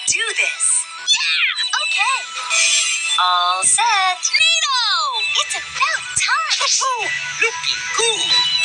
do this. Yeah! Okay. All set. Neato! It's about time. Looking cool.